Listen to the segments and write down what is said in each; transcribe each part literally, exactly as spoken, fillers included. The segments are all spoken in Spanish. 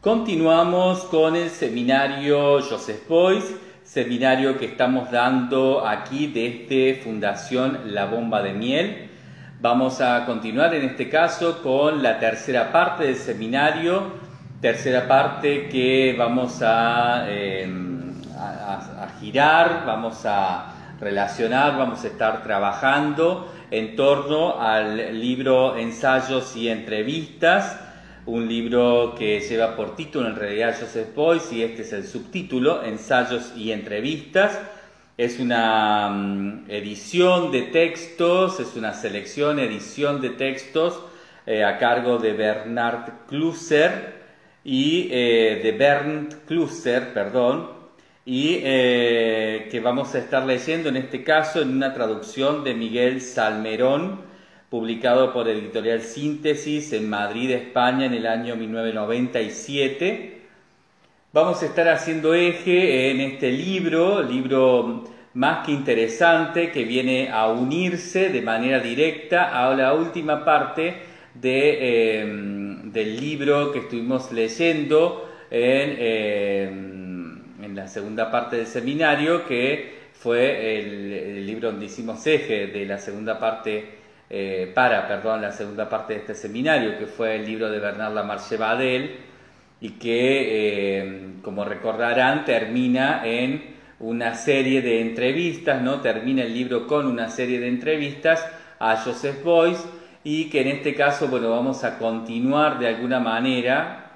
Continuamos con el seminario Joseph Beuys, seminario que estamos dando aquí desde Fundación La Bomba de Miel. Vamos a continuar en este caso con la tercera parte del seminario, tercera parte que vamos a, eh, a, a girar, vamos a relacionar, vamos a estar trabajando en torno al libro Ensayos y Entrevistas, un libro que lleva por título en realidad Joseph Beuys y este es el subtítulo, Ensayos y Entrevistas. Es una um, edición de textos, es una selección, edición de textos eh, a cargo de Bernard Klüser y eh, de Bernd Klüser, perdón, y eh, que vamos a estar leyendo en este caso en una traducción de Miguel Salmerón, publicado por Editorial Síntesis en Madrid, España, en el año mil novecientos noventa y siete. Vamos a estar haciendo eje en este libro, libro más que interesante, que viene a unirse de manera directa a la última parte de, eh, del libro que estuvimos leyendo en, eh, en la segunda parte del seminario, que fue el, el libro donde hicimos eje de la segunda parte Eh, para, perdón, la segunda parte de este seminario, que fue el libro de Bernard Lamarche-Badel, y que, eh, como recordarán, termina en una serie de entrevistas, ¿no? Termina el libro con una serie de entrevistas a Joseph Beuys, y que en este caso, bueno, vamos a continuar de alguna manera,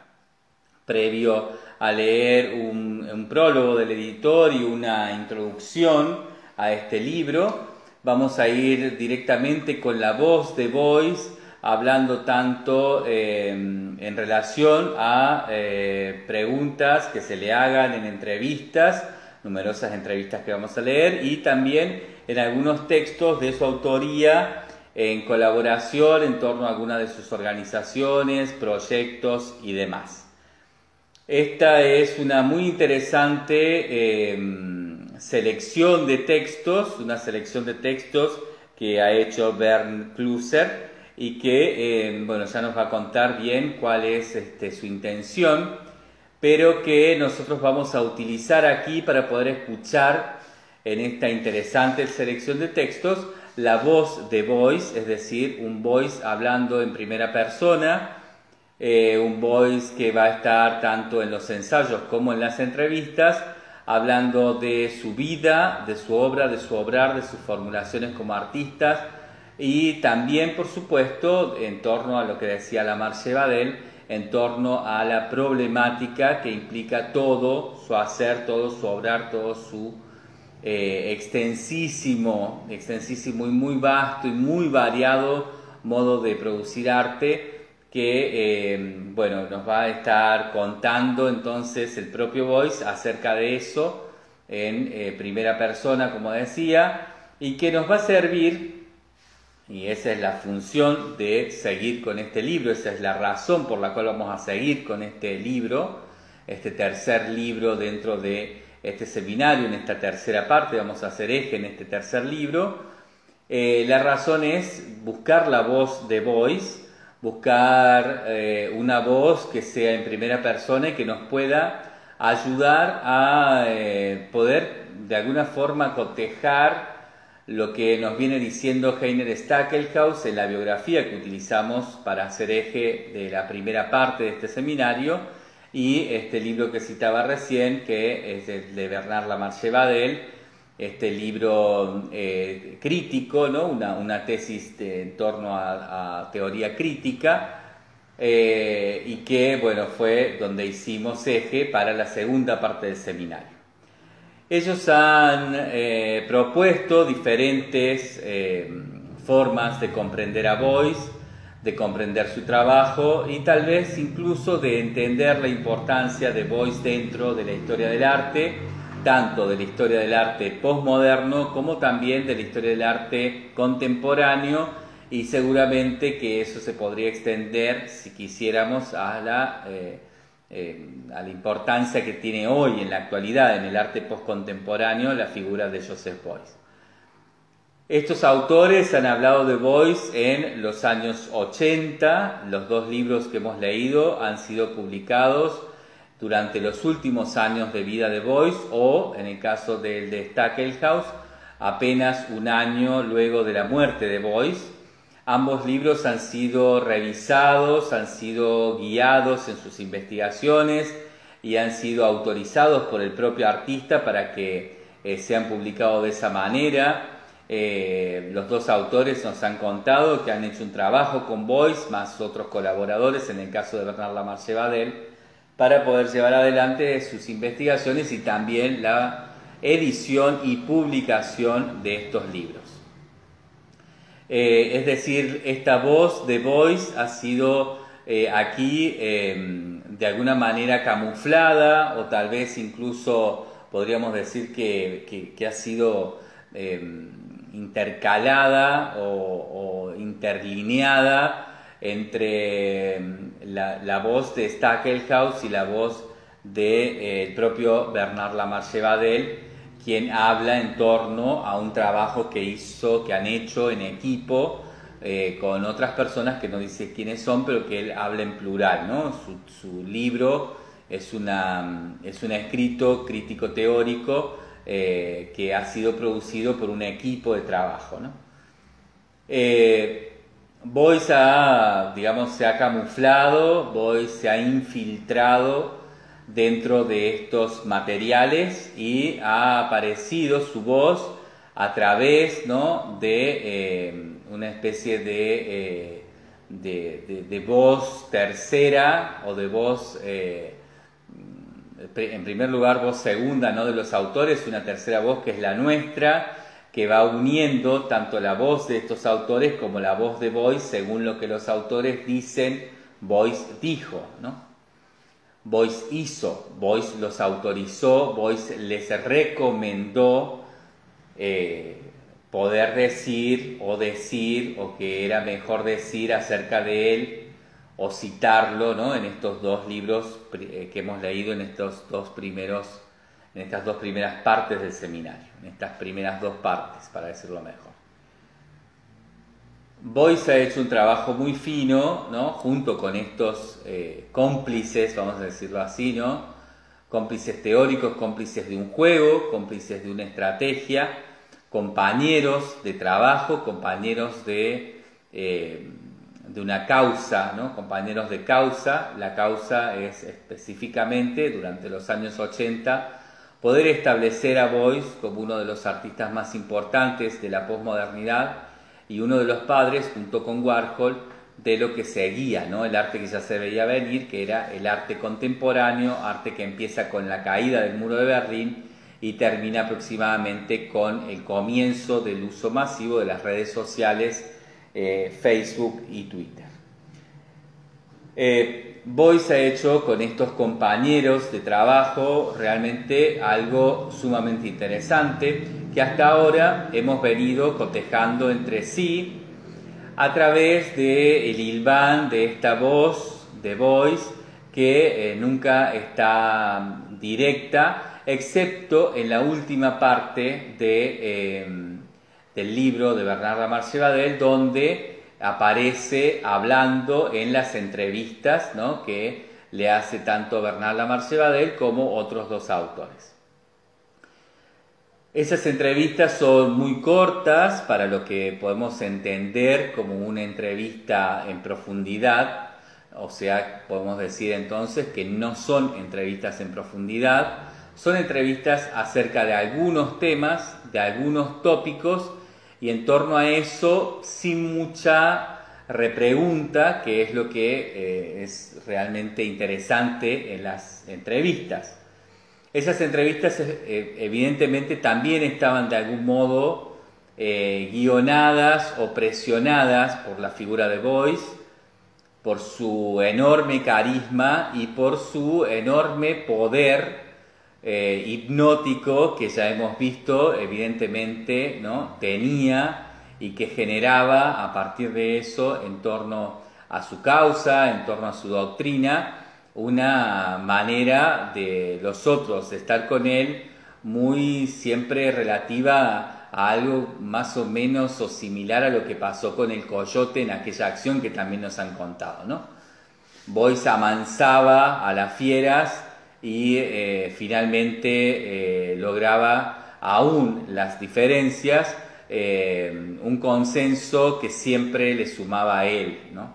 previo a leer un, un prólogo del editor y una introducción a este libro. Vamos a ir directamente con la voz de Beuys, hablando tanto eh, en relación a eh, preguntas que se le hagan en entrevistas, numerosas entrevistas que vamos a leer, y también en algunos textos de su autoría en colaboración en torno a algunas de sus organizaciones, proyectos y demás. Esta es una muy interesante Eh, selección de textos, una selección de textos que ha hecho Bernd Klüser y que, eh, bueno, ya nos va a contar bien cuál es este, su intención, pero que nosotros vamos a utilizar aquí para poder escuchar en esta interesante selección de textos la voz de Beuys, es decir, un Beuys hablando en primera persona, eh, un Beuys que va a estar tanto en los ensayos como en las entrevistas, hablando de su vida, de su obra, de su obrar, de sus formulaciones como artistas y también, por supuesto, en torno a lo que decía Lamarche-Badel, en torno a la problemática que implica todo su hacer, todo su obrar, todo su eh, extensísimo, extensísimo y muy vasto y muy variado modo de producir arte, que eh, bueno, nos va a estar contando entonces el propio Beuys acerca de eso en eh, primera persona, como decía, y que nos va a servir, y esa es la función de seguir con este libro, esa es la razón por la cual vamos a seguir con este libro, este tercer libro dentro de este seminario, en esta tercera parte, vamos a hacer eje en este tercer libro. Eh, la razón es buscar la voz de Beuys, buscar eh, una voz que sea en primera persona y que nos pueda ayudar a eh, poder de alguna forma cotejar lo que nos viene diciendo Heiner Stackelhaus en la biografía que utilizamos para hacer eje de la primera parte de este seminario y este libro que citaba recién, que es de Bernard Lamarche-Badel, este libro eh, crítico, ¿no? una, una tesis de, en torno a, a teoría crítica, eh, y que bueno, fue donde hicimos eje para la segunda parte del seminario. Ellos han eh, propuesto diferentes eh, formas de comprender a Beuys, de comprender su trabajo y tal vez incluso de entender la importancia de Beuys dentro de la historia del arte, tanto de la historia del arte postmoderno como también de la historia del arte contemporáneo, y seguramente que eso se podría extender, si quisiéramos, a la, eh, eh, a la importancia que tiene hoy en la actualidad en el arte postcontemporáneo la figura de Joseph Beuys. Estos autores han hablado de Beuys en los años ochenta, los dos libros que hemos leído han sido publicados durante los últimos años de vida de Boyce, o en el caso del de Stackelhaus, apenas un año luego de la muerte de Boyce. Ambos libros han sido revisados, han sido guiados en sus investigaciones y han sido autorizados por el propio artista para que eh, sean publicados de esa manera. Eh, los dos autores nos han contado que han hecho un trabajo con Boyce, más otros colaboradores, en el caso de Bernard Lamarche Badel, para poder llevar adelante sus investigaciones y también la edición y publicación de estos libros. Eh, es decir, esta voz de Boyce ha sido eh, aquí eh, de alguna manera camuflada, o tal vez incluso podríamos decir que, que, que ha sido eh, intercalada o, o interlineada entre la, la voz de Stackelhaus y la voz del de, eh, propio Bernard Lamarche Badel, quien habla en torno a un trabajo que hizo, que han hecho en equipo eh, con otras personas que no dice quiénes son, pero que él habla en plural, ¿no? Su, su libro es, una, es un escrito crítico teórico eh, que ha sido producido por un equipo de trabajo, ¿no? Eh, Boyce ha, digamos, se ha camuflado, Boyce se ha infiltrado dentro de estos materiales y ha aparecido su voz a través, ¿no?, de eh, una especie de, eh, de, de, de voz tercera o de voz, eh, en primer lugar, voz segunda, ¿no?, de los autores, y una tercera voz que es la nuestra, que va uniendo tanto la voz de estos autores como la voz de Boyce según lo que los autores dicen. Boyce dijo, ¿no? Boyce hizo, Boyce los autorizó, Boyce les recomendó eh, poder decir o decir o que era mejor decir acerca de él o citarlo, ¿no?, en estos dos libros que hemos leído en estos dos primeros, en estas dos primeras partes del seminario, en estas primeras dos partes, para decirlo mejor. Boyce ha hecho un trabajo muy fino, ¿no?, junto con estos eh, cómplices, vamos a decirlo así, ¿no?, cómplices teóricos, cómplices de un juego, cómplices de una estrategia, compañeros de trabajo, compañeros de, eh, de una causa, ¿no?, compañeros de causa. La causa es específicamente, durante los años ochenta, poder establecer a Boyce como uno de los artistas más importantes de la posmodernidad y uno de los padres, junto con Warhol, de lo que seguía, ¿no?, el arte que ya se veía venir, que era el arte contemporáneo, arte que empieza con la caída del muro de Berlín y termina aproximadamente con el comienzo del uso masivo de las redes sociales, eh, Facebook y Twitter. Eh, Boyce ha hecho con estos compañeros de trabajo realmente algo sumamente interesante, que hasta ahora hemos venido cotejando entre sí a través del hilván de esta voz de Boyce, que eh, nunca está directa, excepto en la última parte de, eh, del libro de Bernard Lamarche Badel, donde aparece hablando en las entrevistas, ¿no?, que le hace tanto Bernard Lamarche Badel como otros dos autores. Esas entrevistas son muy cortas para lo que podemos entender como una entrevista en profundidad, o sea, podemos decir entonces que no son entrevistas en profundidad, son entrevistas acerca de algunos temas, de algunos tópicos, y en torno a eso sin mucha repregunta, que es lo que eh, es realmente interesante en las entrevistas. Esas entrevistas eh, evidentemente también estaban de algún modo eh, guionadas o presionadas por la figura de Boyce, por su enorme carisma y por su enorme poder eh, hipnótico que ya hemos visto evidentemente, ¿no?, tenía y que generaba a partir de eso en torno a su causa, en torno a su doctrina, una manera de los otros de estar con él muy siempre relativa a algo más o menos o similar a lo que pasó con el coyote en aquella acción que también nos han contado, ¿no? Boyce amansaba a las fieras y eh, finalmente eh, lograba, aún las diferencias, eh, un consenso que siempre le sumaba a él, ¿no?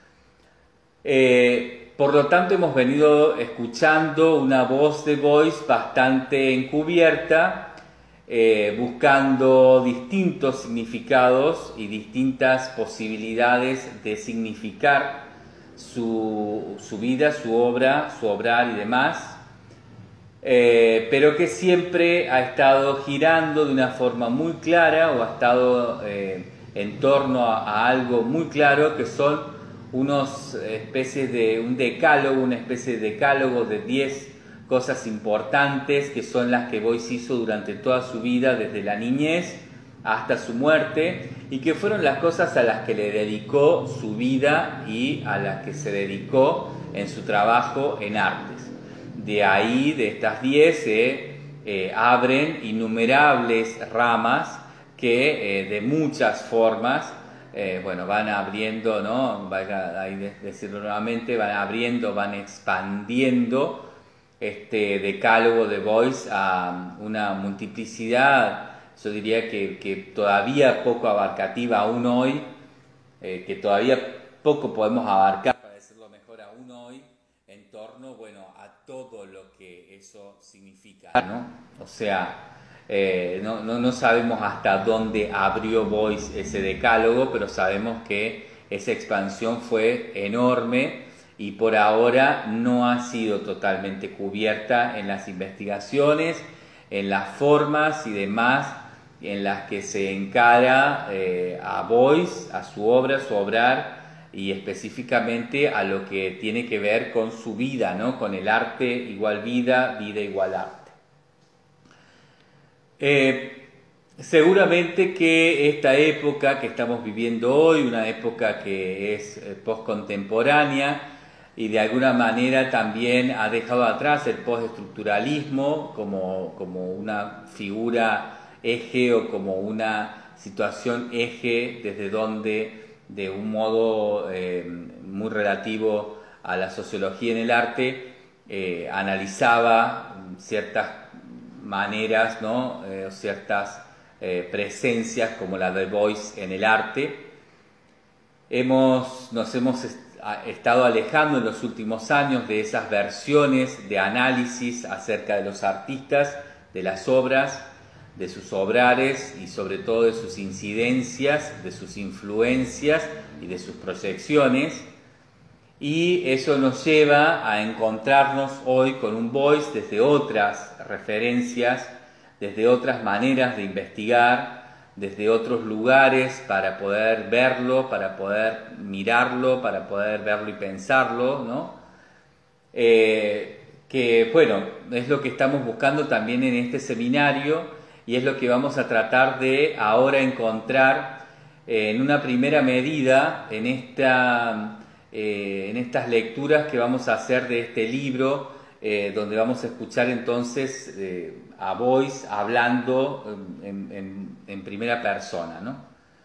Eh, por lo tanto, hemos venido escuchando una voz de Boyce bastante encubierta, eh, buscando distintos significados y distintas posibilidades de significar su, su vida, su obra, su obrar y demás, eh, pero que siempre ha estado girando de una forma muy clara o ha estado eh, en torno a, a algo muy claro, que son unos especies de un decálogo, una especie de decálogo de diez cosas importantes que son las que Boyce hizo durante toda su vida, desde la niñez hasta su muerte, y que fueron las cosas a las que le dedicó su vida y a las que se dedicó en su trabajo en artes. De ahí, de estas diez, se eh, abren innumerables ramas que eh, de muchas formas Eh, bueno, van abriendo, ¿no? Vaya ahí decirlo nuevamente, van abriendo, van expandiendo este decálogo de Boyce a una multiplicidad, yo diría que, que todavía poco abarcativa aún hoy, eh, que todavía poco podemos abarcar, para decirlo mejor, aún hoy, en torno, bueno, a todo lo que eso significa, ¿no? O sea, Eh, no, no, no sabemos hasta dónde abrió Boyce ese decálogo, pero sabemos que esa expansión fue enorme y por ahora no ha sido totalmente cubierta en las investigaciones, en las formas y demás en las que se encara eh, a Boyce, a su obra, su obrar, y específicamente a lo que tiene que ver con su vida, ¿no? Con el arte igual vida, vida igual arte. Eh, seguramente que esta época que estamos viviendo hoy, una época que es eh, postcontemporánea y de alguna manera también ha dejado atrás el postestructuralismo como, como una figura eje o como una situación eje desde donde, de un modo eh, muy relativo a la sociología en el arte, eh, analizaba ciertas maneras, ¿no? eh, ciertas eh, presencias como la de Boyce en el arte. Hemos, nos hemos est estado alejando en los últimos años de esas versiones de análisis acerca de los artistas, de las obras, de sus obrares y sobre todo de sus incidencias, de sus influencias y de sus proyecciones. Y eso nos lleva a encontrarnos hoy con un Boyce desde otras referencias, desde otras maneras de investigar, desde otros lugares para poder verlo, para poder mirarlo, para poder verlo y pensarlo, ¿no? Eh, que, bueno, es lo que estamos buscando también en este seminario y es lo que vamos a tratar de ahora encontrar eh, en una primera medida en esta... Eh, en estas lecturas que vamos a hacer de este libro, eh, donde vamos a escuchar entonces eh, a Boyce hablando en, en, en primera persona, ¿no?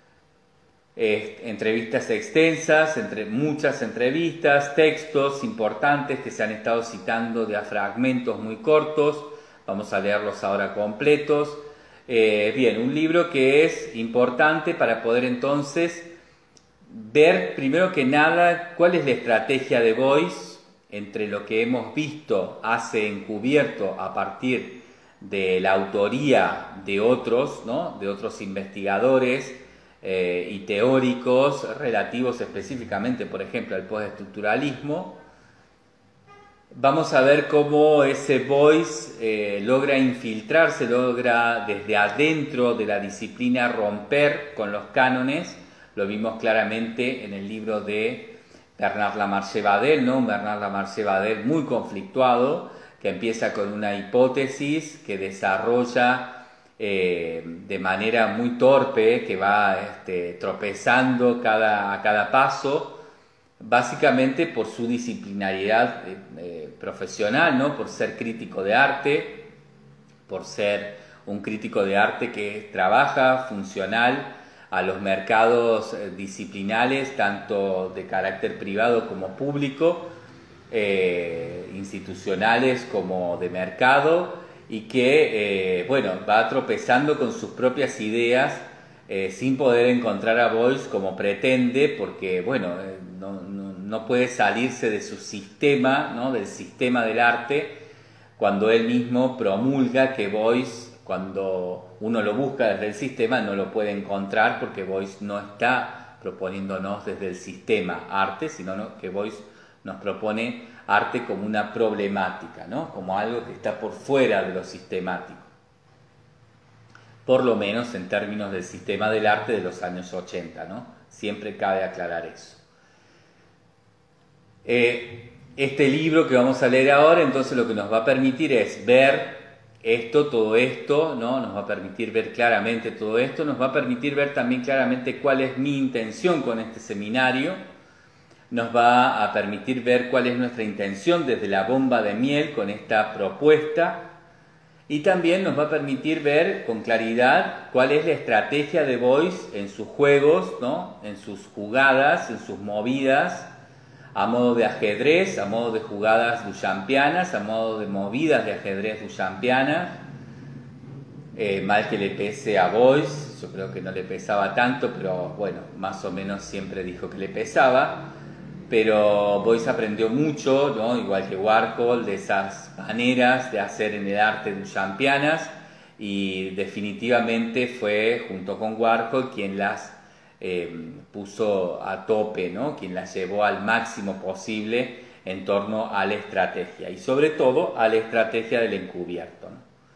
Eh, entrevistas extensas, entre muchas entrevistas, textos importantes que se han estado citando de a fragmentos muy cortos, vamos a leerlos ahora completos. Eh, bien, un libro que es importante para poder entonces ver primero que nada cuál es la estrategia de Boyce entre lo que hemos visto hace encubierto a partir de la autoría de otros, ¿no? de otros investigadores eh, y teóricos relativos específicamente, por ejemplo, al postestructuralismo. Vamos a ver cómo ese Boyce eh, logra infiltrarse, logra desde adentro de la disciplina romper con los cánones. Lo vimos claramente en el libro de Bernard Lamarche-Badel, ¿no? Bernard Lamarche-Badel muy conflictuado, que empieza con una hipótesis que desarrolla eh, de manera muy torpe, que va este, tropezando cada, a cada paso, básicamente por su disciplinariedad eh, eh, profesional, ¿no? Por ser crítico de arte, por ser un crítico de arte que trabaja funcional a los mercados disciplinales, tanto de carácter privado como público, eh, institucionales como de mercado, y que, eh, bueno, va tropezando con sus propias ideas eh, sin poder encontrar a Beuys como pretende, porque, bueno, eh, no, no, no puede salirse de su sistema, ¿no? Del sistema del arte, cuando él mismo promulga que Beuys, cuando uno lo busca desde el sistema, no lo puede encontrar, porque Beuys no está proponiéndonos desde el sistema arte, sino no, que Beuys nos propone arte como una problemática, ¿no? Como algo que está por fuera de lo sistemático, por lo menos en términos del sistema del arte de los años ochenta, ¿no? Siempre cabe aclarar eso. Eh, este libro que vamos a leer ahora, entonces, lo que nos va a permitir es ver esto, todo esto, ¿no? Nos va a permitir ver claramente todo esto, nos va a permitir ver también claramente cuál es mi intención con este seminario, nos va a permitir ver cuál es nuestra intención desde la bomba de miel con esta propuesta, y también nos va a permitir ver con claridad cuál es la estrategia de Beuys en sus juegos, ¿no? En sus jugadas, en sus movidas, a modo de ajedrez, a modo de jugadas duchampianas, a modo de movidas de ajedrez duchampianas. Eh, mal que le pese a Beuys, yo creo que no le pesaba tanto, pero bueno, más o menos siempre dijo que le pesaba. Pero Beuys aprendió mucho, ¿no? Igual que Warhol, de esas maneras de hacer en el arte duchampianas, y definitivamente fue, junto con Warhol, quien las eh, puso a tope, ¿no? Quien las llevó al máximo posible en torno a la estrategia, y sobre todo a la estrategia del encubierto, ¿no?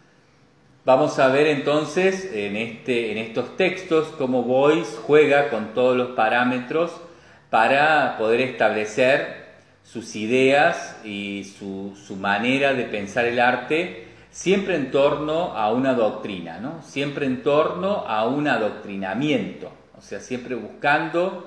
Vamos a ver entonces en, este, en estos textos cómo Beuys juega con todos los parámetros para poder establecer sus ideas y su, su manera de pensar el arte, siempre en torno a una doctrina, ¿no? Siempre en torno a un adoctrinamiento, o sea, siempre buscando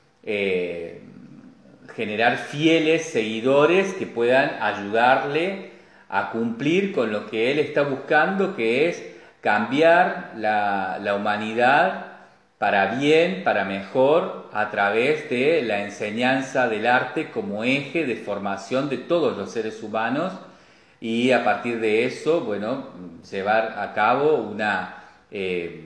eh, generar fieles seguidores que puedan ayudarle a cumplir con lo que él está buscando, que es cambiar la, la humanidad para bien, para mejor, a través de la enseñanza del arte como eje de formación de todos los seres humanos, y a partir de eso, bueno, llevar a cabo una, eh,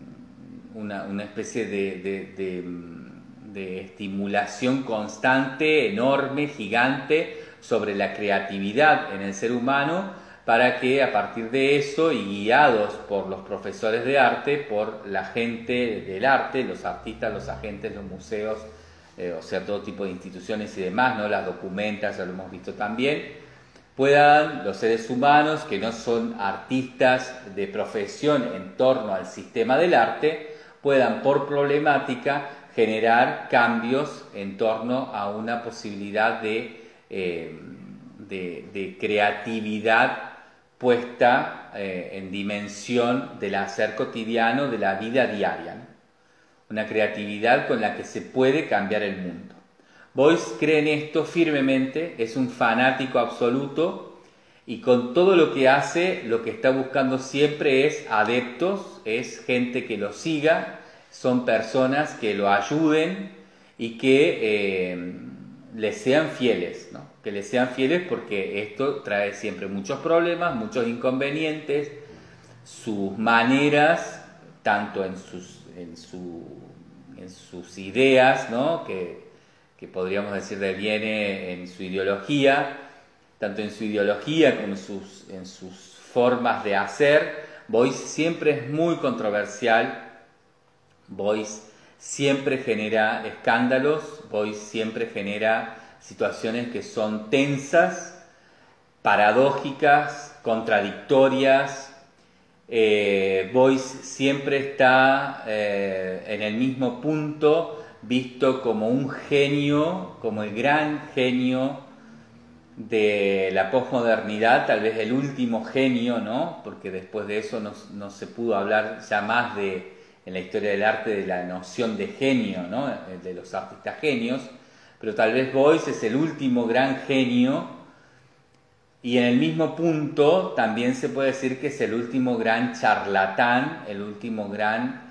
una, una especie de, de, de, de estimulación constante, enorme, gigante, sobre la creatividad en el ser humano, para que a partir de eso, y guiados por los profesores de arte, por la gente del arte, los artistas, los agentes, los museos, eh, o sea, todo tipo de instituciones y demás, ¿no? Las documentas, ya lo hemos visto también, puedan los seres humanos que no son artistas de profesión en torno al sistema del arte, puedan por problemática generar cambios en torno a una posibilidad de, eh, de, de creatividad puesta eh, en dimensión del hacer cotidiano, de la vida diaria, ¿no? Una creatividad con la que se puede cambiar el mundo. Beuys cree en esto firmemente, es un fanático absoluto, y con todo lo que hace, lo que está buscando siempre es adeptos, es gente que lo siga, son personas que lo ayuden y que eh, le sean fieles, ¿no? Que le sean fieles, porque esto trae siempre muchos problemas, muchos inconvenientes. Sus maneras, tanto en sus, en su, en sus ideas, ¿no? que, que podríamos decir deviene en su ideología, tanto en su ideología como en sus, en sus formas de hacer, Beuys siempre es muy controversial. Beuys siempre genera escándalos, Beuys siempre genera situaciones que son tensas, paradójicas, contradictorias. Eh, Beuys siempre está eh, en el mismo punto, visto como un genio, como el gran genio de la posmodernidad, tal vez el último genio, ¿no? Porque después de eso no, no se pudo hablar ya más de, en la historia del arte, de la noción de genio, ¿no? De los artistas genios. Pero tal vez Beuys es el último gran genio, y en el mismo punto también se puede decir que es el último gran charlatán, el último gran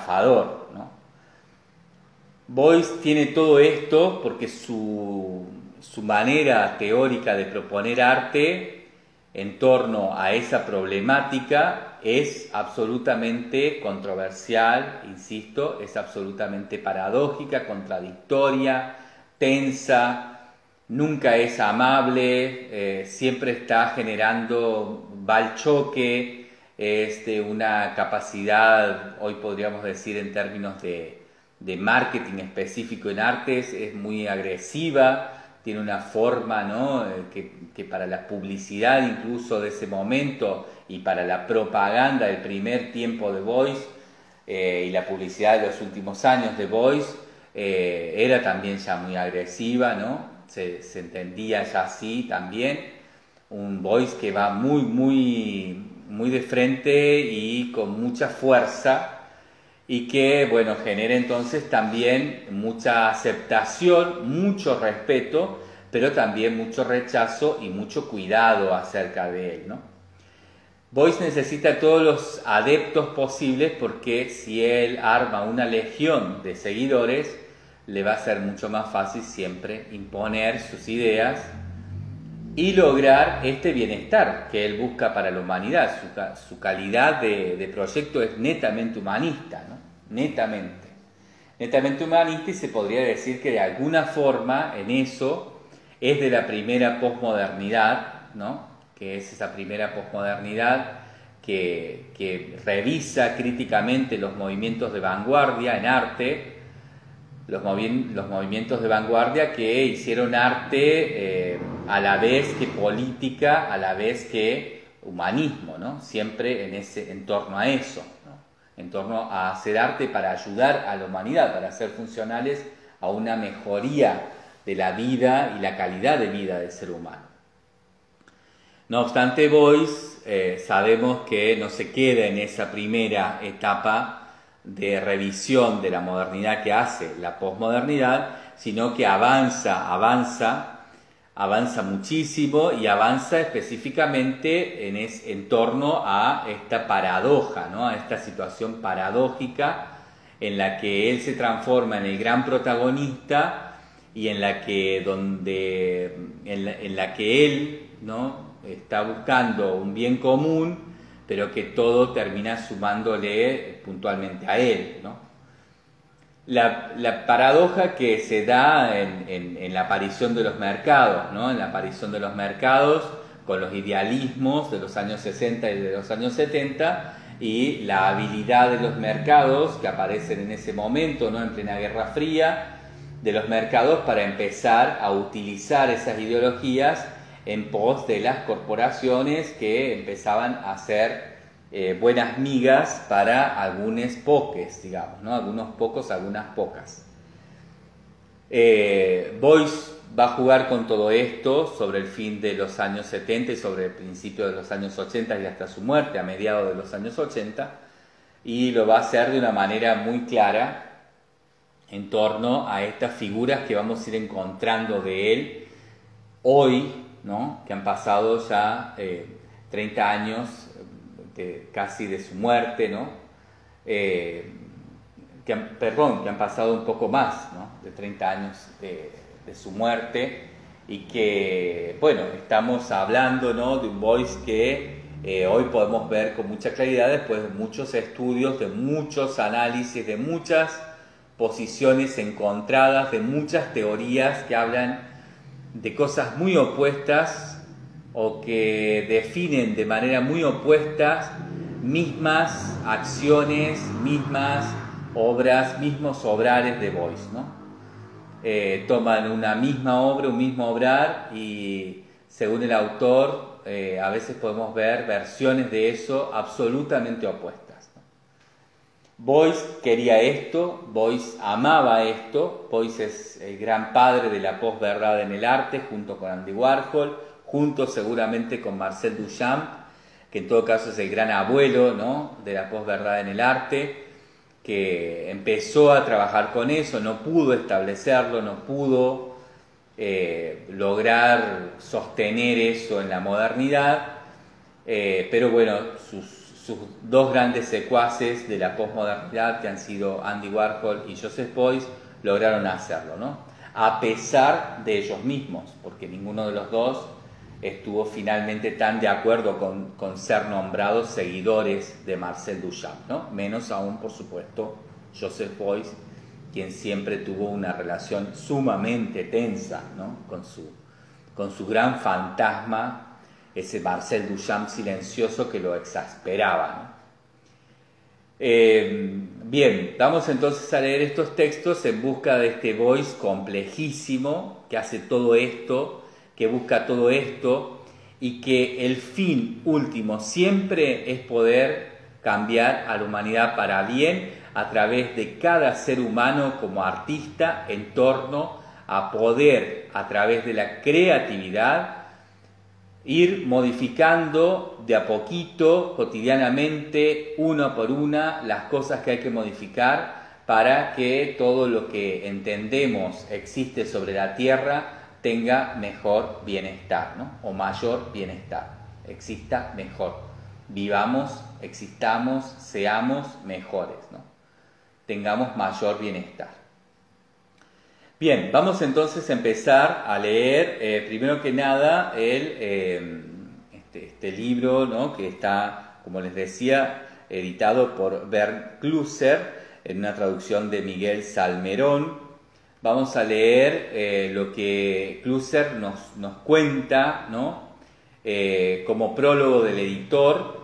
estafador, ¿no? Beuys tiene todo esto porque su, su manera teórica de proponer arte en torno a esa problemática es absolutamente controversial, insisto, es absolutamente paradójica, contradictoria, tensa, nunca es amable, eh, siempre está generando, va al choque, es de una capacidad, hoy podríamos decir en términos de, de marketing específico en artes, es muy agresiva, tiene una forma, ¿no?, que, que para la publicidad incluso de ese momento y para la propaganda del primer tiempo de Beuys eh, y la publicidad de los últimos años de Beuys eh, era también ya muy agresiva, ¿no? Se, se entendía ya así también, un Beuys que va muy, muy, muy de frente y con mucha fuerza, y que, bueno, genera entonces también mucha aceptación, mucho respeto, pero también mucho rechazo y mucho cuidado acerca de él, ¿no? Beuys necesita todos los adeptos posibles porque si él arma una legión de seguidores, le va a ser mucho más fácil siempre imponer sus ideas y lograr este bienestar que él busca para la humanidad. Su, su calidad de, de proyecto es netamente humanista, ¿no? Netamente. Netamente humanista, y se podría decir que de alguna forma en eso es de la primera posmodernidad, ¿no? Que es esa primera posmodernidad que, que revisa críticamente los movimientos de vanguardia en arte, los, movi los movimientos de vanguardia que hicieron arte eh, a la vez que política, a la vez que humanismo, ¿no? Siempre en, ese, en torno a eso, ¿no? En torno a hacer arte para ayudar a la humanidad, para ser funcionales a una mejoría de la vida y la calidad de vida del ser humano. No obstante, Beuys eh, sabemos que no se queda en esa primera etapa de revisión de la modernidad que hace la posmodernidad, sino que avanza, avanza, avanza muchísimo y avanza específicamente en, es, en torno a esta paradoja, ¿no? A esta situación paradójica en la que él se transforma en el gran protagonista y en la que, donde, en la, en la que él, ¿no?, está buscando un bien común, pero que todo termina sumándole puntualmente a él, ¿no? La, la paradoja que se da en, en, en la aparición de los mercados, ¿no? En la aparición de los mercados con los idealismos de los años sesenta y de los años setenta y la habilidad de los mercados que aparecen en ese momento, ¿no?, en plena Guerra Fría, de los mercados para empezar a utilizar esas ideologías en pos de las corporaciones que empezaban a hacer eh, buenas migas para algunos poques, digamos, ¿no? Algunos pocos, algunas pocas. Eh, Beuys va a jugar con todo esto sobre el fin de los años setenta y sobre el principio de los años ochenta y hasta su muerte a mediados de los años ochenta, y lo va a hacer de una manera muy clara en torno a estas figuras que vamos a ir encontrando de él hoy, ¿no?, que han pasado ya eh, treinta años de, casi de su muerte, ¿no? Eh, que han, perdón, que han pasado un poco más, ¿no?, de treinta años de, de su muerte, y que, bueno, estamos hablando, ¿no?, de un Beuys que eh, hoy podemos ver con mucha claridad después de muchos estudios, de muchos análisis, de muchas posiciones encontradas, de muchas teorías que hablan de cosas muy opuestas o que definen de manera muy opuesta mismas acciones, mismas obras, mismos obrares de Beuys, ¿no? Eh, toman una misma obra, un mismo obrar, y según el autor eh, a veces podemos ver versiones de eso absolutamente opuestas, ¿no? Beuys quería esto, Beuys amaba esto. Beuys es el gran padre de la posverdad en el arte, junto con Andy Warhol, junto seguramente con Marcel Duchamp, que en todo caso es el gran abuelo, ¿no?, de la posverdad en el arte, que empezó a trabajar con eso, no pudo establecerlo, no pudo eh, lograr sostener eso en la modernidad, eh, pero bueno, sus, sus dos grandes secuaces de la posmodernidad, que han sido Andy Warhol y Joseph Beuys, lograron hacerlo, ¿no? a pesar de ellos mismos, porque ninguno de los dos estuvo finalmente tan de acuerdo con, con ser nombrados seguidores de Marcel Duchamp, ¿no? Menos aún, por supuesto, Joseph Beuys, quien siempre tuvo una relación sumamente tensa, ¿no? con, su, con su gran fantasma, ese Marcel Duchamp silencioso que lo exasperaba, ¿no? Eh, bien, vamos entonces a leer estos textos en busca de este Beuys complejísimo, que hace todo esto, que busca todo esto, y que el fin último siempre es poder cambiar a la humanidad para bien a través de cada ser humano como artista en torno a poder, a través de la creatividad, ir modificando de a poquito, cotidianamente, una por una, las cosas que hay que modificar para que todo lo que entendemos existe sobre la Tierra tenga mejor bienestar, ¿no? O mayor bienestar, exista mejor. Vivamos, existamos, seamos mejores, ¿no? Tengamos mayor bienestar. Bien, vamos entonces a empezar a leer, eh, primero que nada, el, eh, este, este libro, ¿no? Que está, como les decía, editado por Bernd Klusser, en una traducción de Miguel Salmerón. Vamos a leer eh, lo que Klusser nos, nos cuenta, ¿no? eh, como prólogo del editor.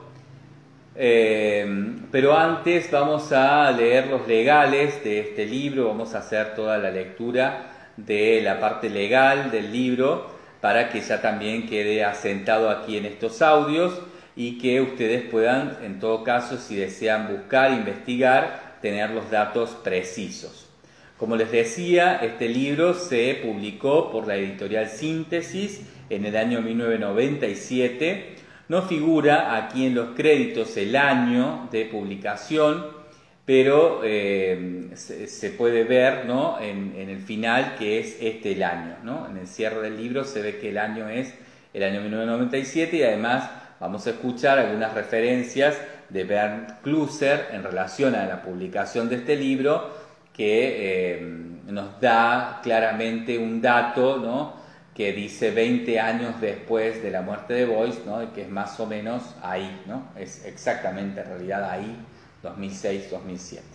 Eh, pero antes vamos a leer los legales de este libro, vamos a hacer toda la lectura de la parte legal del libro para que ya también quede asentado aquí en estos audios y que ustedes puedan, en todo caso, si desean buscar, investigar, tener los datos precisos. Como les decía, este libro se publicó por la editorial Síntesis en el año mil novecientos noventa y siete. No figura aquí en los créditos el año de publicación, pero eh, se, se puede ver, ¿no? en, en el final que es este el año, ¿no? En el cierre del libro se ve que el año es el año mil novecientos noventa y siete y además vamos a escuchar algunas referencias de Bernd Klusser en relación a la publicación de este libro que eh, nos da claramente un dato, ¿no? que dice veinte años después de la muerte de Beuys, ¿no? que es más o menos ahí, ¿no? es exactamente en realidad ahí, dos mil seis dos mil siete.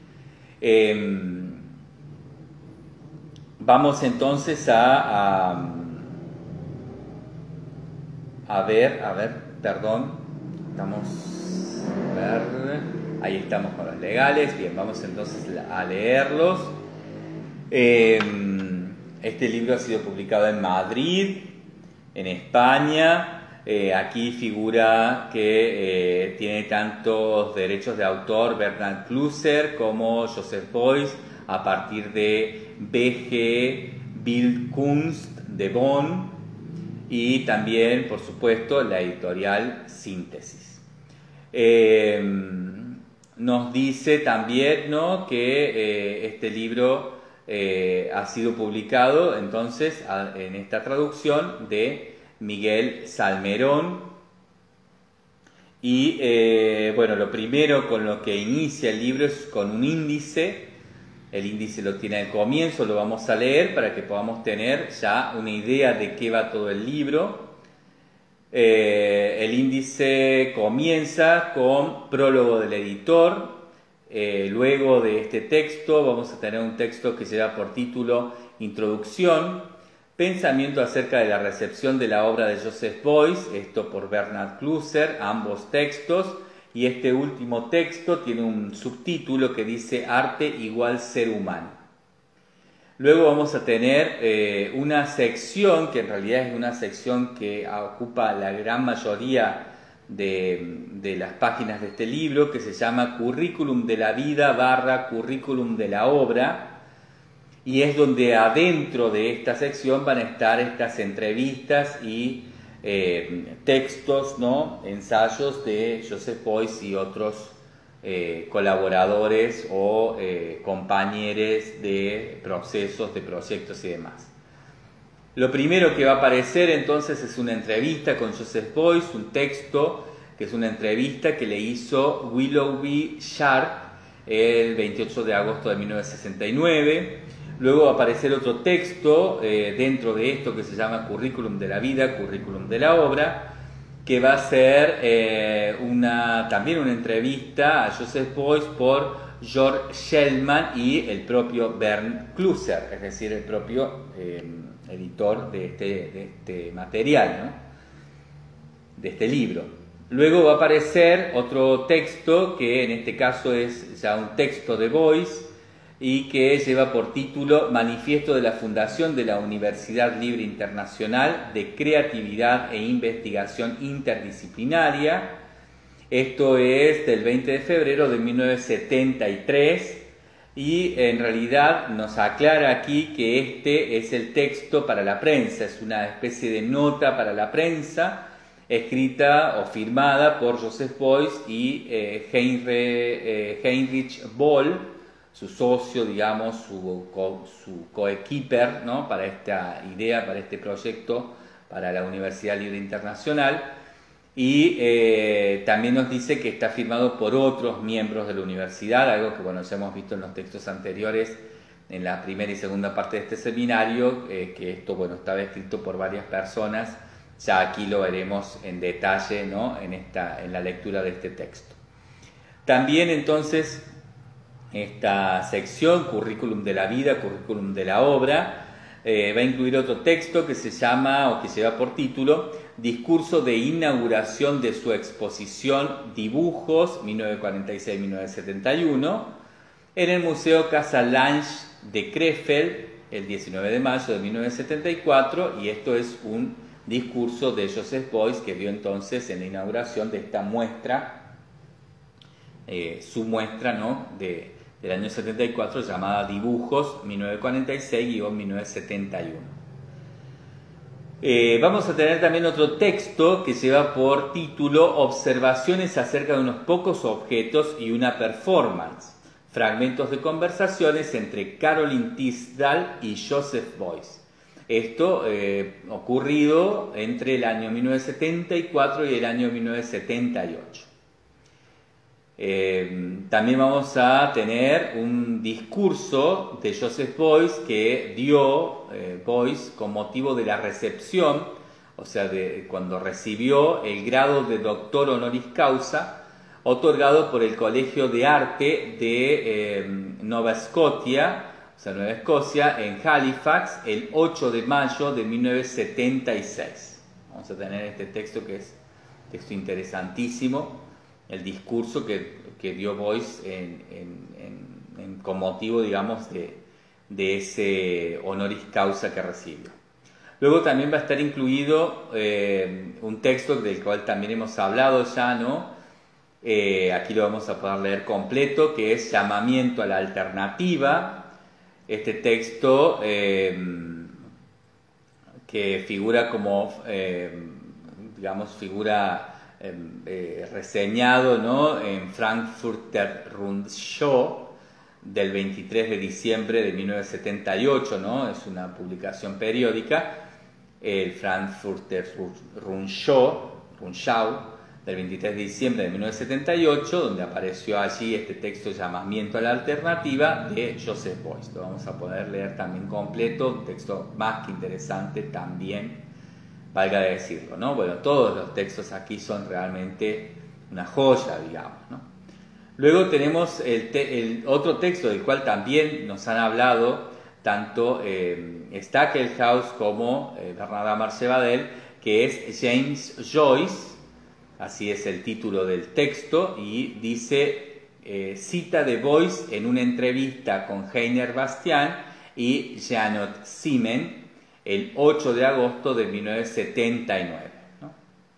Eh, vamos entonces a, a, a ver, a ver, perdón, estamos, a ver, ahí estamos con los legales, bien, vamos entonces a leerlos. Eh, Este libro ha sido publicado en Madrid, en España. Eh, aquí figura que eh, tiene tantos derechos de autor Bernd Klusser como Joseph Beuys a partir de B G Bildkunst de Bonn y también, por supuesto, la editorial Síntesis. Eh, nos dice también, ¿no? que eh, este libro Eh, ha sido publicado entonces a, en esta traducción de Miguel Salmerón y eh, bueno, lo primero con lo que inicia el libro es con un índice. El índice lo tiene al comienzo, lo vamos a leer para que podamos tener ya una idea de qué va todo el libro. Eh, el índice comienza con prólogo del editor. Eh, luego de este texto vamos a tener un texto que lleva por título Introducción, pensamiento acerca de la recepción de la obra de Joseph Beuys, esto por Bernhard Klusser, ambos textos, y este último texto tiene un subtítulo que dice Arte igual ser humano. Luego vamos a tener eh, una sección que en realidad es una sección que ocupa la gran mayoría De, de las páginas de este libro, que se llama Currículum de la vida barra Currículum de la obra, y es donde adentro de esta sección van a estar estas entrevistas y eh, textos, ¿no? ensayos de Joseph Beuys y otros eh, colaboradores o eh, compañeros de procesos, de proyectos y demás. Lo primero que va a aparecer entonces es una entrevista con Joseph Beuys, un texto que es una entrevista que le hizo Willoughby Sharp el veintiocho de agosto de mil novecientos sesenta y nueve. Luego va a aparecer otro texto eh, dentro de esto que se llama Currículum de la Vida, Currículum de la Obra, que va a ser eh, una, también una entrevista a Joseph Beuys por George Shellman y el propio Bernd Klusser, es decir, el propio eh, editor de este, de este material, ¿no? De este libro. Luego va a aparecer otro texto que en este caso es ya un texto de Beuys y que lleva por título Manifiesto de la Fundación de la Universidad Libre Internacional de Creatividad e Investigación Interdisciplinaria. Esto es del veinte de febrero de mil novecientos setenta y tres y en realidad nos aclara aquí que este es el texto para la prensa, es una especie de nota para la prensa escrita o firmada por Joseph Beuys y eh, Heinrich, eh, Heinrich Böll, su socio, digamos, su, co, su coequiper, ¿no? Para esta idea, para este proyecto, para la Universidad Libre Internacional. Y eh, también nos dice que está firmado por otros miembros de la universidad, algo que bueno, ya hemos visto en los textos anteriores, en la primera y segunda parte de este seminario, eh, que esto bueno, estaba escrito por varias personas. Ya aquí lo veremos en detalle, ¿no? en, esta, en la lectura de este texto. También entonces esta sección, Currículum de la Vida, Currículum de la Obra, eh, va a incluir otro texto que se llama, o que lleva por título, Discurso de inauguración de su exposición Dibujos, mil novecientos cuarenta y seis a mil novecientos setenta y uno, en el Museo Casa Lange de Krefeld, el diecinueve de mayo de mil novecientos setenta y cuatro, y esto es un discurso de Joseph Beuys que dio entonces en la inauguración de esta muestra, eh, su muestra, ¿no? de del año setenta y cuatro, llamada Dibujos, mil novecientos cuarenta y seis a mil novecientos setenta y uno. Eh, vamos a tener también otro texto que lleva por título Observaciones acerca de unos pocos objetos y una performance, fragmentos de conversaciones entre Caroline Tisdall y Joseph Beuys. Esto eh, ocurrido entre el año mil novecientos setenta y cuatro y el año mil novecientos setenta y ocho. Eh, también vamos a tener un discurso de Joseph Beuys que dio eh, Beuys con motivo de la recepción, o sea, de cuando recibió el grado de doctor honoris causa otorgado por el Colegio de Arte de eh, Nueva Scotia, o sea, Nueva Escocia, en Halifax, el ocho de mayo de mil novecientos setenta y seis. Vamos a tener este texto que es un texto interesantísimo. El discurso que, que dio Beuys en, en, en, en, con motivo, digamos, de, de ese honoris causa que recibió. Luego también va a estar incluido eh, un texto del cual también hemos hablado ya, ¿no? Eh, aquí lo vamos a poder leer completo, que es Llamamiento a la Alternativa. Este texto eh, que figura como, eh, digamos, figura... Eh, reseñado, ¿no? en Frankfurter Rundschau del veintitrés de diciembre de mil novecientos setenta y ocho, ¿no? Es una publicación periódica, el Frankfurter Rundschau, Rundschau del veintitrés de diciembre de mil novecientos setenta y ocho, donde apareció allí este texto Llamamiento a la Alternativa de Joseph Beuys. Lo vamos a poder leer también completo, un texto más que interesante también, valga de decirlo, ¿no? Bueno, todos los textos aquí son realmente una joya, digamos, ¿no? Luego tenemos el, te el otro texto del cual también nos han hablado tanto eh, Stackelhaus como eh, Bernard Marchevadel, que es James Joyce, así es el título del texto, y dice eh, cita de Beuys en una entrevista con Heiner Bastian y Jeannot Simen, el ocho de agosto de mil novecientos setenta y nueve. ¿no?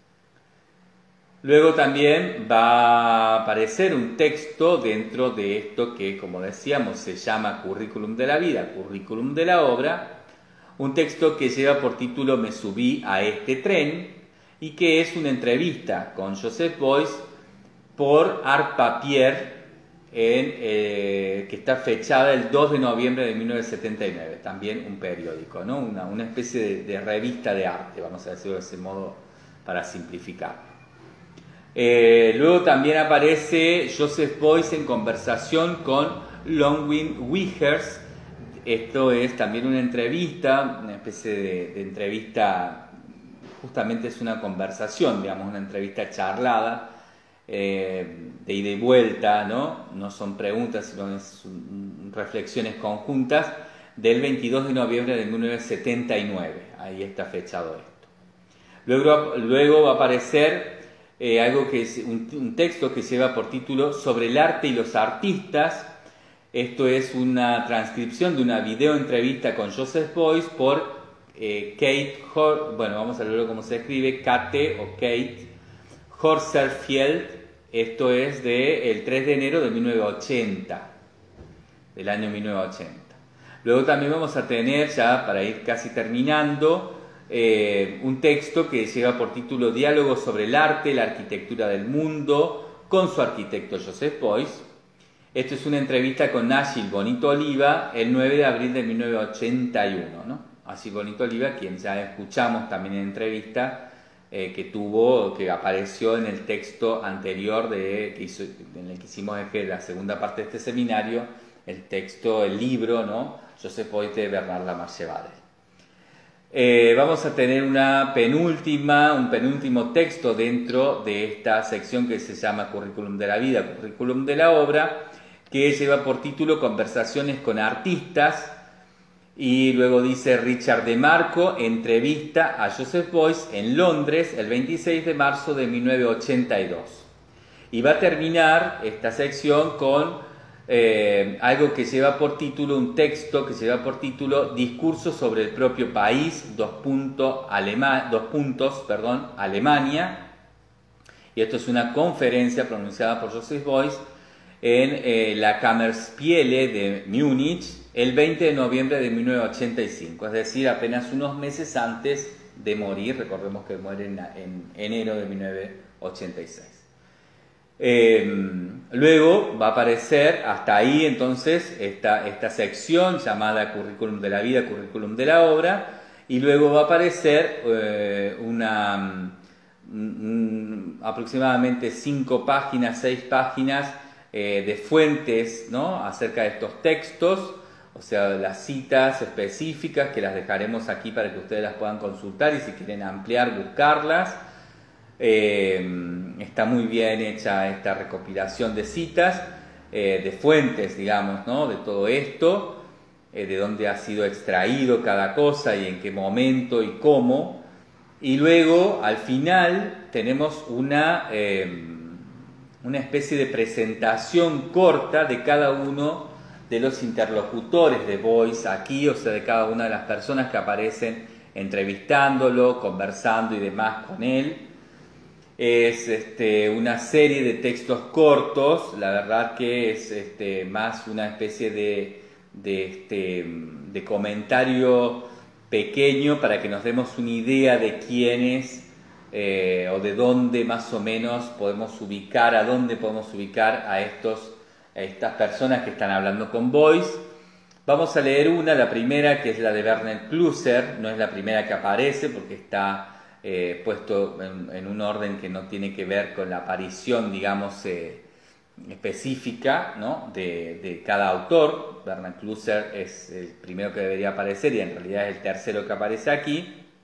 Luego también va a aparecer un texto dentro de esto que, como decíamos, se llama Currículum de la Vida, Currículum de la Obra, un texto que lleva por título Me subí a este tren y que es una entrevista con Joseph Beuys por Art Papier, En, eh, que está fechada el dos de noviembre de mil novecientos setenta y nueve, también un periódico, ¿no? una, una especie de, de revista de arte, vamos a decirlo de ese modo para simplificar. Eh, luego también aparece Joseph Beuys en conversación con Longwin Wiechers Esto es también una entrevista, una especie de, de entrevista, justamente es una conversación, digamos, una entrevista charlada, eh, de ida y vuelta, ¿no? No son preguntas, sino es un, reflexiones conjuntas, del veintidós de noviembre de mil novecientos setenta y nueve. Ahí está fechado esto. Luego, luego va a aparecer eh, algo que es un, un texto que lleva por título Sobre el arte y los artistas. Esto es una transcripción de una video entrevista con Joseph Beuys por eh, Kate, Hor bueno, vamos a verlo cómo se escribe, Kate o Kate Horserfield. Esto es del tres de enero de mil novecientos ochenta, del año mil novecientos ochenta. Luego también vamos a tener, ya para ir casi terminando, eh, un texto que lleva por título Diálogos sobre el arte, la arquitectura del mundo, con su arquitecto Joseph Beuys. Esto es una entrevista con Achille Bonito Oliva el nueve de abril de mil novecientos ochenta y uno, ¿no? Achille Bonito Oliva, quien ya escuchamos también en entrevista, eh, que tuvo, que apareció en el texto anterior de, que hizo, en el que hicimos la segunda parte de este seminario, el texto, el libro, ¿no? Joseph Beuys de Bernard Lamarche-Vadel. Eh, vamos a tener una penúltima, un penúltimo texto dentro de esta sección que se llama Currículum de la vida, Currículum de la obra, que lleva por título Conversaciones con artistas, y luego dice Richard de Marco, entrevista a Joseph Beuys en Londres el veintiséis de marzo de mil novecientos ochenta y dos. Y va a terminar esta sección con eh, algo que lleva por título, un texto que lleva por título Discurso sobre el propio país, dos, punto, Alema, dos puntos, perdón, Alemania. Y esto es una conferencia pronunciada por Joseph Beuys en eh, la Kammerspiele de Múnich el veinte de noviembre de mil novecientos ochenta y cinco, es decir, apenas unos meses antes de morir. Recordemos que muere en, en enero de mil novecientos ochenta y seis. Eh, luego va a aparecer hasta ahí entonces esta, esta sección llamada Currículum de la vida, Currículum de la obra, y luego va a aparecer eh, una mm, aproximadamente cinco páginas, seis páginas eh, de fuentes, ¿no?, acerca de estos textos, o sea, las citas específicas que las dejaremos aquí para que ustedes las puedan consultar y si quieren ampliar, buscarlas. Eh, está muy bien hecha esta recopilación de citas, eh, de fuentes, digamos, ¿no?, de todo esto, eh, de dónde ha sido extraído cada cosa y en qué momento y cómo. Y luego, al final, tenemos una, eh, una especie de presentación corta de cada uno de los interlocutores de Beuys aquí, o sea, de cada una de las personas que aparecen entrevistándolo, conversando y demás con él. Es este, una serie de textos cortos, la verdad que es este, más una especie de, de, este, de comentario pequeño para que nos demos una idea de quién es eh, o de dónde más o menos podemos ubicar, a dónde podemos ubicar a, estos, a estas personas que están hablando con Beuys. Vamos a leer una, la primera, que es la de Werner Klusser. No es la primera que aparece porque está Eh, puesto en, en un orden que no tiene que ver con la aparición, digamos, eh, específica, ¿no?, de, de cada autor. Werner Klusser es el primero que debería aparecer y en realidad es el tercero que aparece aquí.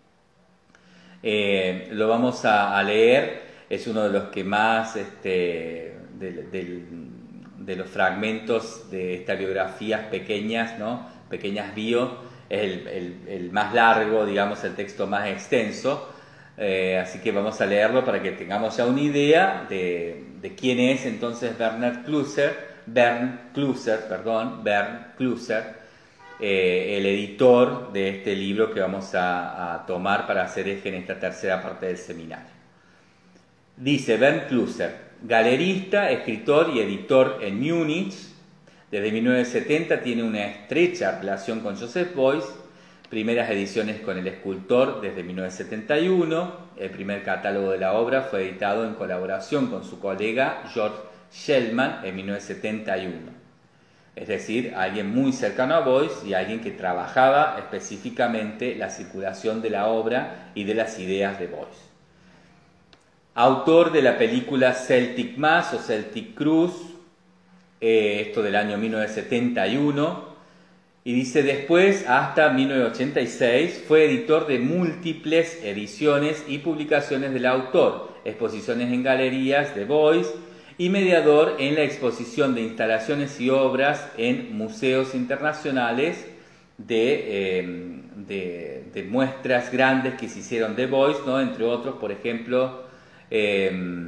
Eh, lo vamos a, a leer, es uno de los que más, este, de, de, de los fragmentos de estas biografías pequeñas, ¿no?, pequeñas bio, es el, el, el más largo, digamos, el texto más extenso. Eh, así que vamos a leerlo para que tengamos ya una idea de, de quién es entonces Werner Klusser, Bernd Klusser, perdón, Bernd Klusser, eh, el editor de este libro que vamos a, a tomar para hacer eje en esta tercera parte del seminario. Dice Bernd Klusser, galerista, escritor y editor en Múnich. Desde mil novecientos setenta tiene una estrecha relación con Joseph Beuys. Primeras ediciones con el escultor desde mil novecientos setenta y uno. El primer catálogo de la obra fue editado en colaboración con su colega George Shellman en mil novecientos setenta y uno. Es decir, alguien muy cercano a Beuys y alguien que trabajaba específicamente la circulación de la obra y de las ideas de Beuys. Autor de la película Celtic Mass o Celtic Cruise, eh, esto del año mil novecientos setenta y uno. Y dice, después, hasta mil novecientos ochenta y seis, fue editor de múltiples ediciones y publicaciones del autor, exposiciones en galerías de Boys y mediador en la exposición de instalaciones y obras en museos internacionales de, eh, de, de muestras grandes que se hicieron de Boys, ¿no? Entre otros, por ejemplo, eh,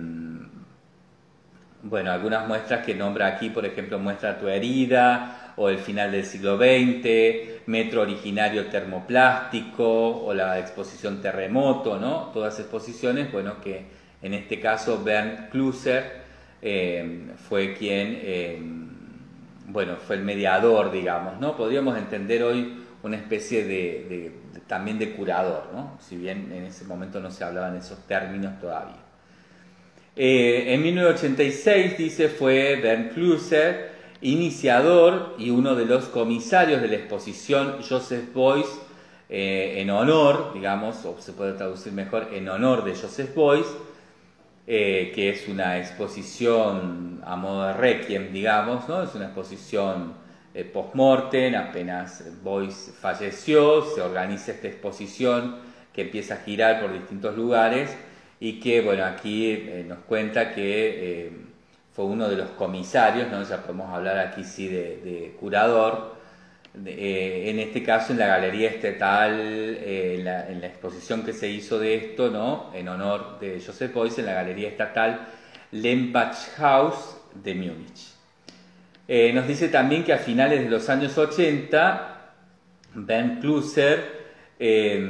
bueno, algunas muestras que nombra aquí, por ejemplo, Muestra tu herida, o El final del siglo veinte, Metro originario termoplástico, o la exposición Terremoto, ¿no? Todas exposiciones, bueno, que en este caso Bernd Klüser eh, fue quien, eh, bueno, fue el mediador, digamos, ¿no? Podríamos entender hoy una especie de, de, de también de curador, ¿no? Si bien en ese momento no se hablaban esos términos todavía. Eh, en mil novecientos ochenta y seis, dice, fue Bernd Klüser iniciador y uno de los comisarios de la exposición Joseph Beuys, eh, en honor, digamos, o se puede traducir mejor, en honor de Joseph Beuys, eh, que es una exposición a modo de requiem, digamos, ¿no? Es una exposición eh, post-mortem, apenas Beuys falleció, se organiza esta exposición que empieza a girar por distintos lugares y que, bueno, aquí eh, nos cuenta que... Eh, fue uno de los comisarios, ¿no? Ya podemos hablar aquí sí de, de curador, de, eh, en este caso en la Galería Estatal, eh, en, la, en la exposición que se hizo de esto, ¿no? En honor de Joseph Beuys, en la Galería Estatal Lembachhaus de Múnich. Eh, nos dice también que a finales de los años ochenta, Bernd Klüser, eh,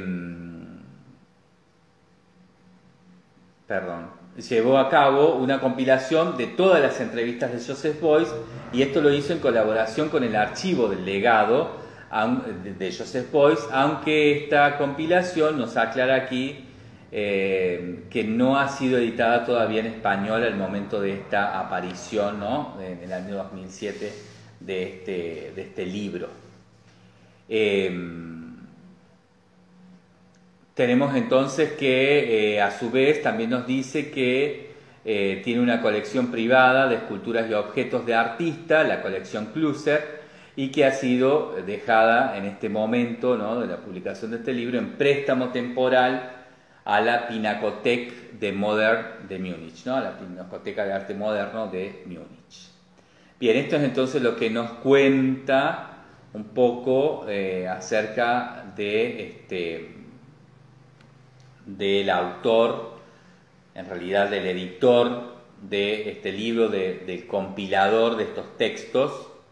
perdón, llevó a cabo una compilación de todas las entrevistas de Joseph Beuys y esto lo hizo en colaboración con el archivo del legado de Joseph Beuys, aunque esta compilación nos aclara aquí eh, que no ha sido editada todavía en español al momento de esta aparición, ¿no? En el año dos mil siete de este, de este libro. Eh, Tenemos entonces que, eh, a su vez, también nos dice que eh, tiene una colección privada de esculturas y objetos de artista, la colección Klüser, y que ha sido dejada en este momento, ¿no?, de la publicación de este libro en préstamo temporal a la Pinakothek de Modern de Múnich, ¿no?, a la Pinacoteca de Arte Moderno de Múnich. Bien, esto es entonces lo que nos cuenta un poco eh, acerca de este... del autor, en realidad del editor de este libro, de, del compilador de estos textos,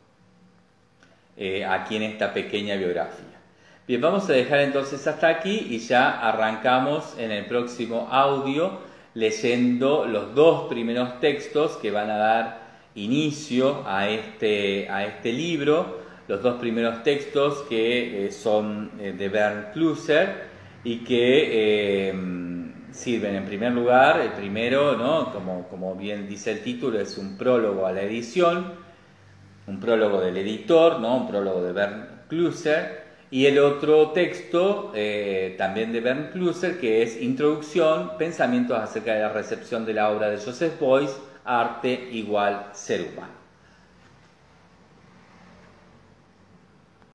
eh, aquí en esta pequeña biografía. Bien, vamos a dejar entonces hasta aquí y ya arrancamos en el próximo audio leyendo los dos primeros textos que van a dar inicio a este, a este libro, los dos primeros textos que eh, son eh, de Bernd Klüser, y que eh, sirven en primer lugar, el primero, ¿no?, como, como bien dice el título, es un prólogo a la edición, un prólogo del editor, ¿no?, un prólogo de Bernd Klüser, y el otro texto, eh, también de Bernd Klüser, que es Introducción, pensamientos acerca de la recepción de la obra de Joseph Beuys, arte igual ser humano.